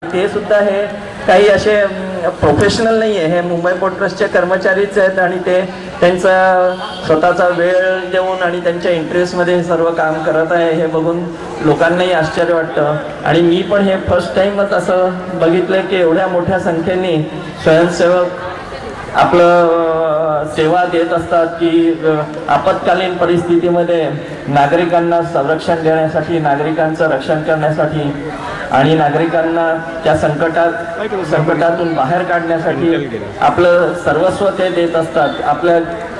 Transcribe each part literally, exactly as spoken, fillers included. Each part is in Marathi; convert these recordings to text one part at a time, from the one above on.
ते सुद्धा हे काही असे प्रोफेशनल नाही आहे, हे मुंबई पोर्ट ट्रस्टचे कर्मचारीच आहेत आणि ते त्यांचा स्वतःचा वेळ देऊन आणि त्यांच्या इंटरेस्टमध्ये हे सर्व काम करत आहे हे बघून लोकांनाही आश्चर्य वाटतं. आणि मी पण हे फर्स्ट टाईमच असं बघितलं की एवढ्या मोठ्या संख्येने स्वयंसेवक आपलं सेवा देत असतात की आपत्कालीन परिस्थितीमध्ये नागरिकांना संरक्षण देण्यासाठी, नागरिकांचं रक्षण करण्यासाठी आणि नागरिकांना त्या संकटात संकटातून बाहेर काढण्यासाठी आपलं सर्वस्व ते देत असतात. आपल्या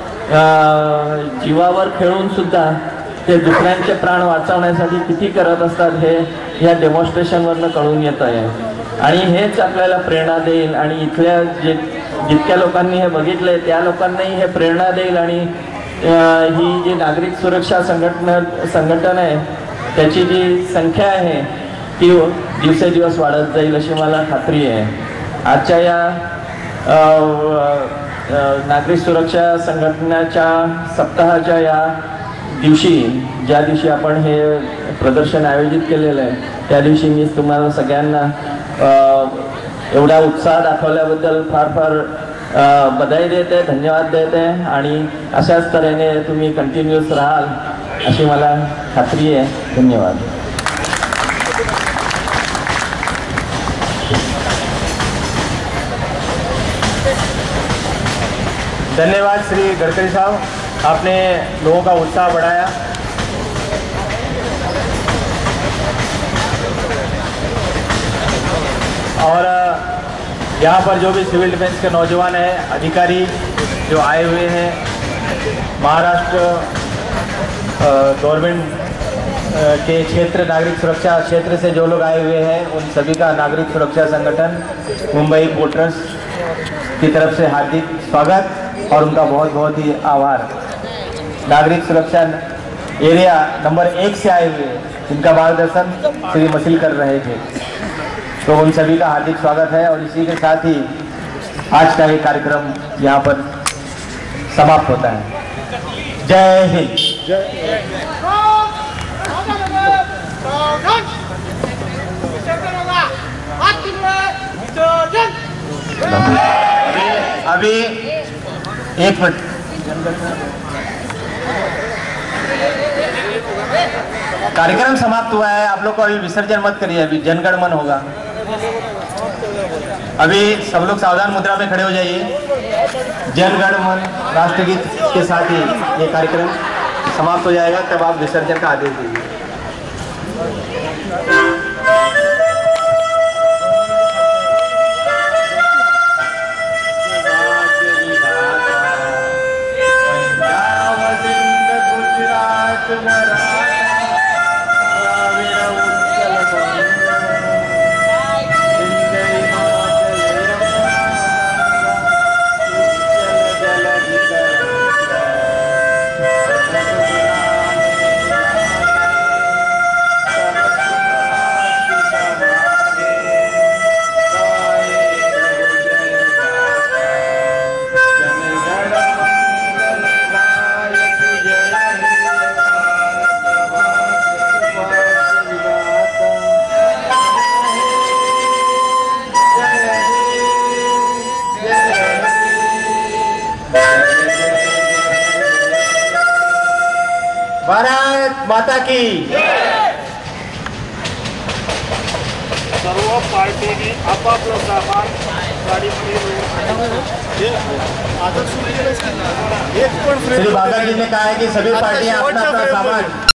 जीवावर खेळून सुद्धा ते दुसऱ्यांचे प्राण वाचवण्यासाठी किती करत असतात हे या डेमॉन्स्ट्रेशनवरनं कळून येत आहे. आणि हेच आपल्याला प्रेरणा देईल आणि इथल्या जे जितक्या लोकांनी हे बघितले त्या लोकांनाही हे प्रेरणा देईल आणि ही जी नागरिक सुरक्षा संघटना संघटन आहे त्याची जी संख्या आहे ती दिवसेदिवस वाढत जाईल अशी मला खात्री आहे. आजच्या या नागरिक सुरक्षा संघटनेच्या सप्ताहाच्या या दिवशी, ज्या दिवशी आपण हे प्रदर्शन आयोजित केलेलं आहे त्या दिवशी मी तुम्हाला सगळ्यांना एवढा उत्साह दाखवल्याबद्दल फार फार बधाई देते, धन्यवाद देते आणि अशाच तऱ्हेने तुम्ही कंटिन्यूअस राहाल अशी मला खात्री आहे. धन्यवाद. धन्यवाद श्री गडकरी साहब, आपने लोगों का उत्साह बढ़ाया. और यहाँ पर जो भी सिविल डिफेंस के नौजवान हैं, अधिकारी जो आए हुए हैं, महाराष्ट्र गवर्नमेंट के क्षेत्र नागरिक सुरक्षा क्षेत्र से जो लोग आए हुए हैं, उन सभी का नागरिक सुरक्षा संगठन मुंबई पोर्ट ट्रस्ट की तरफ से हार्दिक स्वागत और उनका बहुत बहुत ही आभार. नागरिक सुरक्षा एरिया नंबर एक से आए हुए जिनका मार्गदर्शन श्री मसील कर रहे थे, तो उन सभी का हार्दिक स्वागत है. और इसी के साथ ही आज का ये कार्यक्रम यहाँ पर समाप्त होता है. जय हिंद. अभी एक मिनट, कार्यक्रम समाप्त हुआ है. आप लोग को अभी विसर्जन मत करिए, अभी जनगण मन होगा. अभी सब लोग सावधान मुद्रा में खड़े हो जाइए. जनगण मन राष्ट्रगीत के साथ ही ये कार्यक्रम समाप्त हो जाएगा, तब आप विसर्जन का आदेश दीजिए. भारत माता की. सर्व पार्टीने आपापलं सामान गाडीमध्ये श्री बागा जी ने कहा है कि सभी पार्टियां अपना अपना सामान